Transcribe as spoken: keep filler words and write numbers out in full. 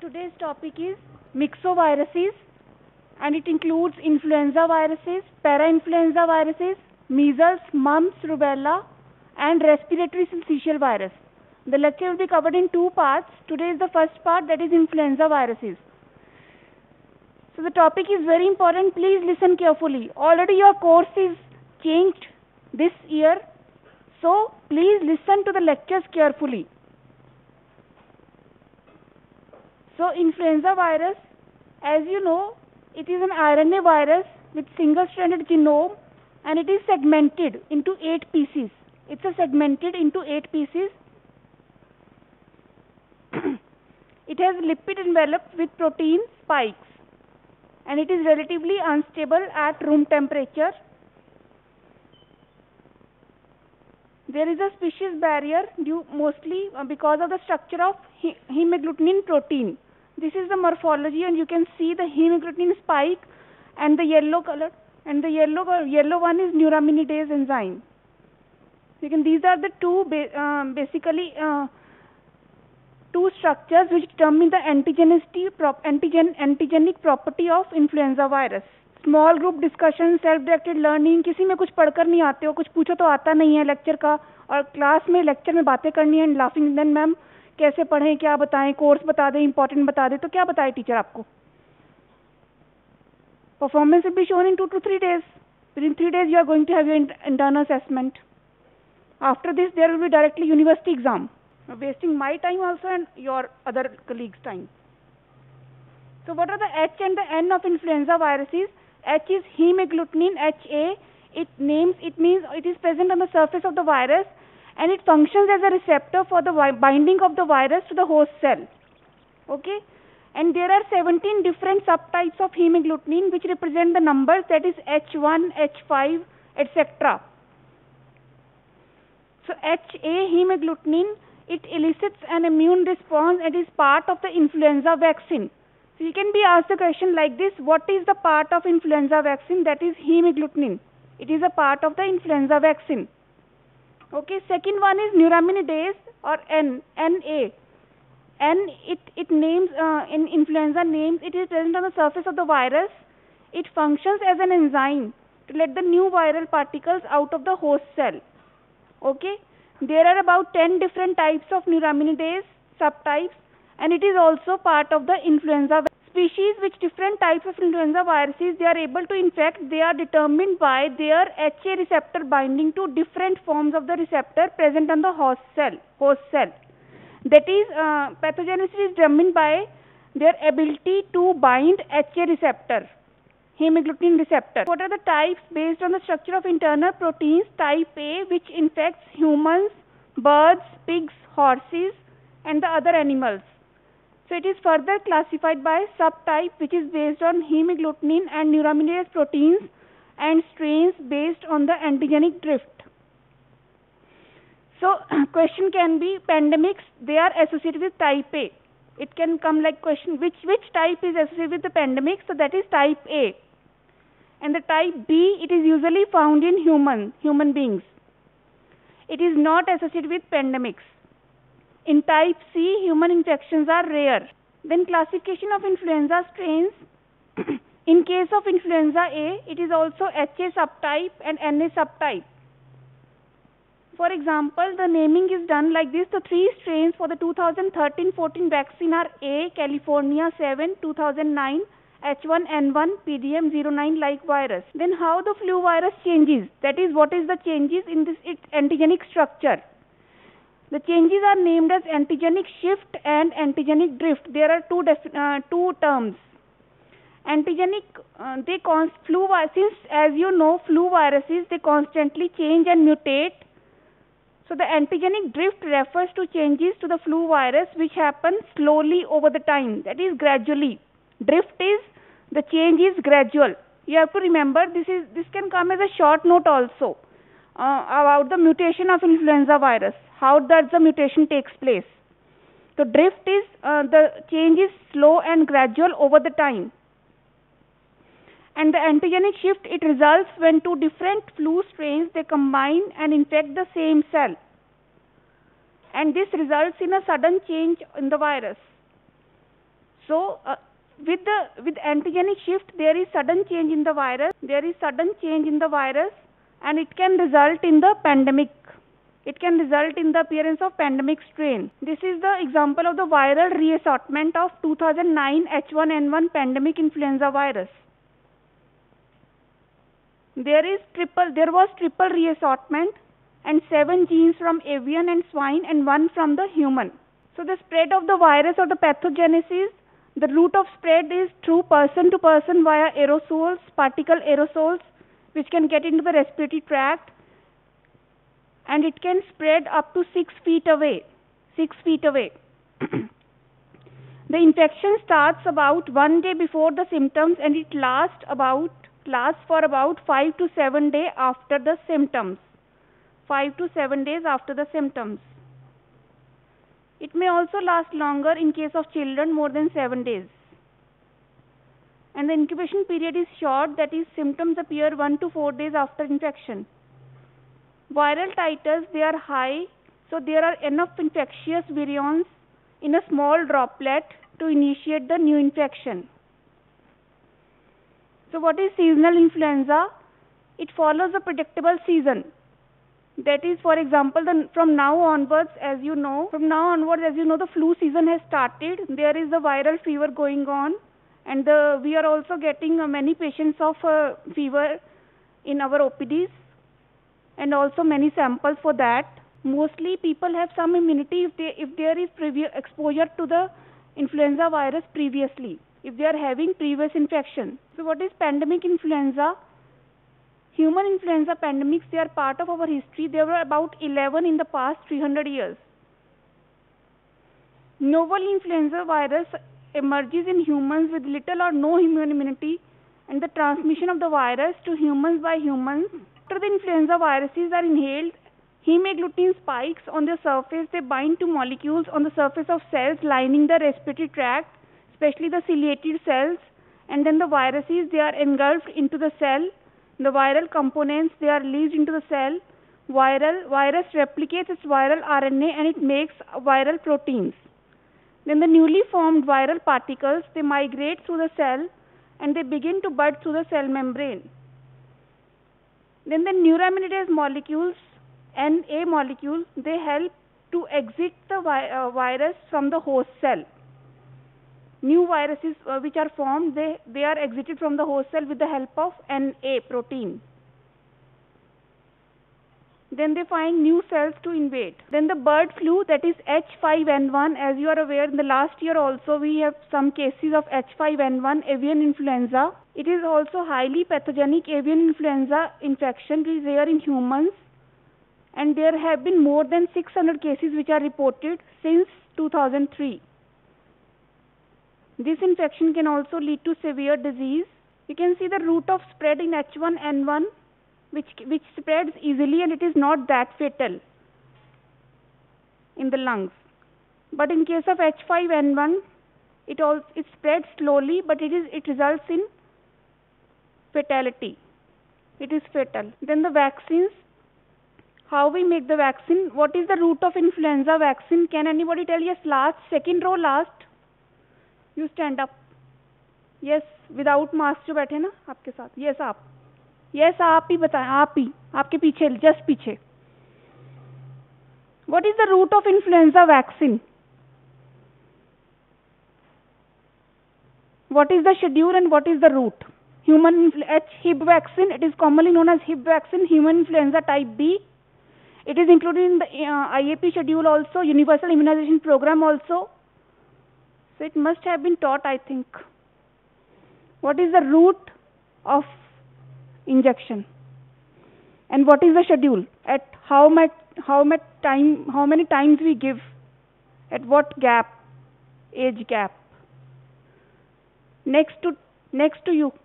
today's topic is myxoviruses, and it includes influenza viruses, parainfluenza viruses, measles, mumps, rubella, and respiratory syncytial virus. The lecture will be covered in two parts. Today is the first part, that is influenza viruses. So the topic is very important. Please listen carefully. Already your course is changed this year, so please listen to the lectures carefully. So influenza virus, as you know, it is an R N A virus with single-stranded genome, and it is segmented into eight pieces. It's a segmented into eight pieces. It has lipid envelope with protein spikes, and it is relatively unstable at room temperature. There is a species barrier due mostly because of the structure of hemagglutinin protein. This is the morphology, and you can see the hemagglutinin spike and the yellow color, and the yellow yellow one is neuraminidase enzyme. You can these are the two ba uh, basically uh, two structures which determine the antigenicity prop antigen antigenic property of influenza virus. Small group discussion, self directed learning, किसी में कुछ पढ़कर नहीं आते हो, कुछ पूछो तो आता नहीं है लेक्चर का, और क्लास में लेक्चर में बातें करनी है, लाफिंग, देन मैम कैसे पढ़ें, क्या बताएं, कोर्स बता दें, इंपॉर्टेंट बता दें, तो क्या बताए टीचर आपको? Performance will be shown in two two three days. Within three days you are going to have your internal assessment. After this there will be directly university exam, wasting my time also and your other colleagues time. So what are the H and the N of influenza viruses? H is hemagglutinin, H A. It names, it means it is present on the surface of the virus, and it functions as a receptor for the binding of the virus to the host cell. Okay? And there are seventeen different subtypes of hemagglutinin which represent the numbers, that is H one, H five, et cetera. So H A hemagglutinin, it elicits an immune response and is part of the influenza vaccine. So you can be asked a question like this: what is the part of influenza vaccine? That is hemagglutinin. It is a part of the influenza vaccine. Okay, second one is neuraminidase, or N, N A. N, it, it names, uh, in influenza names, it is present on the surface of the virus. It functions as an enzyme to let the new viral particles out of the host cell. Okay, there are about ten different types of neuraminidase subtypes, and it is also part of the influenza species. Which different types of influenza viruses they are able to infect, they are determined by their H A receptor binding to different forms of the receptor present on the host cell. Host cell. That is, uh, pathogenicity is determined by their ability to bind H A receptor, hemagglutinin receptor. What are the types? Based on the structure of internal proteins, type A, which infects humans, birds, pigs, horses, and the other animals. So it is further classified by subtype, which is based on hemagglutinin and neuraminidase proteins, and strains based on the antigenic drift. So question can be, pandemics, they are associated with type A. It can come like question, which which type is associated with the pandemic? So that is type A. And the type B, it is usually found in human human beings. It is not associated with pandemics. In type C, human infections are rare. Then classification of influenza strains. In case of influenza A, it is also H A subtype and N A subtype. For example, the naming is done like this. The three strains for the two thousand thirteen fourteen vaccine are A, California seven, two thousand nine, H one N one, P D M zero nine like virus. Then how the flu virus changes? That is, what is the changes in this its antigenic structure? The changes are named as antigenic shift and antigenic drift. There are two uh, two terms. Antigenic, uh, they const flu since as you know, flu viruses, they constantly change and mutate. So the antigenic drift refers to changes to the flu virus which happen slowly over the time. That is gradually. Drift is the change is gradual. You have to remember this is this can come as a short note also uh, about the mutation of influenza virus. How does the mutation takes place? The drift is, uh, the change is slow and gradual over the time. And the antigenic shift, it results when two different flu strains, they combine and infect the same cell. And this results in a sudden change in the virus. So uh, with the with antigenic shift, there is sudden change in the virus. There is sudden change in the virus, and it can result in the pandemic. It can result in the appearance of pandemic strain. This is the example of the viral reassortment of two thousand nine H one N one pandemic influenza virus. There is triple. There was triple reassortment, and seven genes from avian and swine, and one from the human. So the spread of the virus or the pathogenesis, the route of spread is through person to person via aerosols, particle aerosols, which can get into the respiratory tract, and it can spread up to six feet away. Six feet away. The infection starts about one day before the symptoms, and it lasts about lasts for about five to seven days after the symptoms. Five to seven days after the symptoms. It may also last longer in case of children, more than seven days. And the incubation period is short, that is, symptoms appear one to four days after infection. Viral titers, they are high, so there are enough infectious virions in a small droplet to initiate the new infection. So what is seasonal influenza? It follows a predictable season. That is, for example, the, from now onwards, as you know, from now onwards, as you know, the flu season has started. There is a viral fever going on, and the, we are also getting uh, many patients of uh, fever in our O P Ds, and also many samples for that. Mostly people have some immunity if, they, if there is previous exposure to the influenza virus previously, if they are having previous infection. So what is pandemic influenza? Human influenza pandemics, they are part of our history. There were about eleven in the past three hundred years. Novel influenza virus emerges in humans with little or no human immunity, and the transmission of the virus to humans by humans. After the influenza viruses are inhaled, hemagglutinin spikes on their surface, they bind to molecules on the surface of cells lining the respiratory tract, especially the ciliated cells, and then the viruses, they are engulfed into the cell. The viral components, they are released into the cell. Viral virus replicates its viral R N A, and it makes viral proteins. Then the newly formed viral particles, they migrate through the cell, and they begin to bud through the cell membrane. Then the neuraminidase molecules, N A molecule, they help to exit the vi uh, virus from the host cell. New viruses uh, which are formed, they, they are exited from the host cell with the help of N A protein. Then they find new cells to invade. Then the bird flu, that is H five N one, as you are aware, in the last year also we have some cases of H five N one avian influenza. It is also highly pathogenic avian influenza infection. It is rare in humans, and there have been more than six hundred cases which are reported since two thousand three. This infection can also lead to severe disease. You can see the route of spread in H one N one, which, which spreads easily, and it is not that fatal in the lungs. But in case of H five N one, it, all, it spreads slowly, but it, is, it results in fatality. It is fatal. Then the vaccines. How we make the vaccine? What is the route of influenza vaccine? Can anybody tell? Yes, last, second row last. You stand up. Yes, without mask जो बैठे ना आपके साथ. Yes आप. Yes आप ही बताएं. आप ही. आपके पीछे, just पीछे. What is the route of influenza vaccine? What is the schedule and what is the route? Human H H I V vaccine. It is commonly known as H I V vaccine. Human influenza type B. It is included in the uh, I A P schedule also. Universal immunization program also. So it must have been taught, I think. What is the route of injection? And what is the schedule? At how much, how much time, how many times we give? At what gap? Age gap. Next to, next to you.